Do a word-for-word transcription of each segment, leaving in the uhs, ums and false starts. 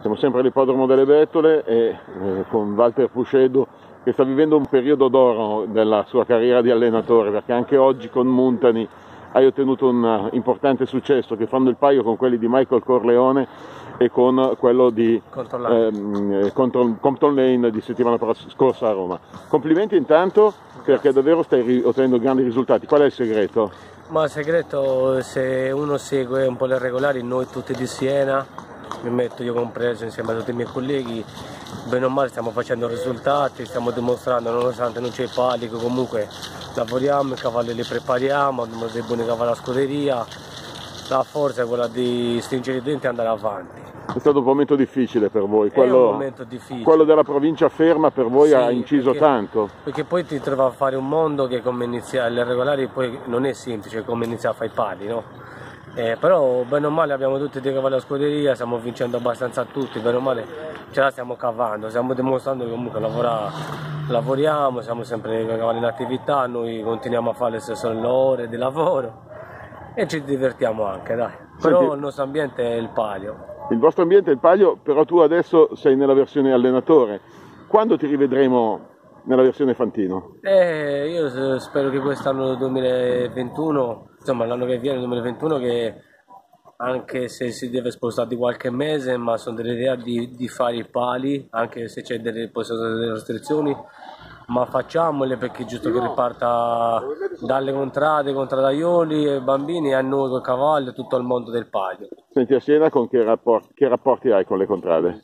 Siamo sempre all'ippodromo delle Bettole e eh, con Walter Puscedo, che sta vivendo un periodo d'oro della sua carriera di allenatore, perché anche oggi con Muntani hai ottenuto un importante successo, che fanno il paio con quelli di Michael Corleone e con quello di ehm, Compton Lane di settimana scorsa a Roma. Complimenti intanto, perché davvero stai ottenendo grandi risultati. Qual è il segreto? Ma il segreto, se uno segue un po' le regolari, noi tutti di Siena, mi metto io compreso insieme a tutti i miei colleghi, bene o male stiamo facendo risultati, stiamo dimostrando, nonostante non c'è i pali, che comunque lavoriamo, i cavalli li prepariamo, abbiamo dei buoni cavalli alla scuderia, la forza è quella di stringere i denti e andare avanti. È stato un momento difficile per voi, quello, è un momento difficile. Quello della provincia ferma per voi sì, ha inciso perché, tanto. Perché poi ti trovi a fare un mondo che come iniziare le regolari poi non è semplice come iniziare a fare i pali, no? Eh, però bene o male abbiamo tutti dei cavalli a scuderia, stiamo vincendo abbastanza tutti, bene o male ce la stiamo cavando, stiamo dimostrando che comunque lavora, lavoriamo, siamo sempre con i cavalli in attività, noi continuiamo a fare le stesse ore di lavoro e ci divertiamo anche, dai. Però Senti, il nostro ambiente è il palio. Il vostro ambiente è il palio, però tu adesso sei nella versione allenatore. Quando ti rivedremo nella versione Fantino? Eh, io spero che quest'anno duemilaventuno, insomma l'anno che viene, duemilaventuno, che anche se si deve spostare di qualche mese, ma sono dell'idea di, di fare i pali, anche se c'è delle, delle restrizioni, ma facciamole, perché è giusto che riparta dalle contrade, contradaioli e bambini, a noi con i cavalli, tutto il mondo del palio. Senti, a Siena con che rapporti, che rapporti hai con le contrade?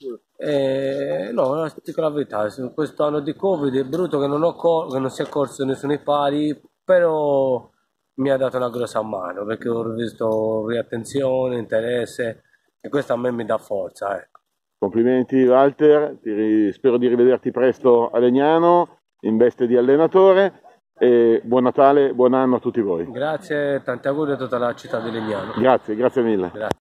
Eh, no, dico la verità, questo anno di Covid è brutto che non, ho che non si è corso nessuno dei pali, però mi ha dato una grossa mano, perché ho visto riattenzione, interesse, e questo a me mi dà forza. Ecco. Complimenti Walter, ti, spero di rivederti presto a Legnano in veste di allenatore, e buon Natale, buon anno a tutti voi. Grazie, tanti auguri a tutta la città di Legnano. Grazie, grazie mille. Grazie.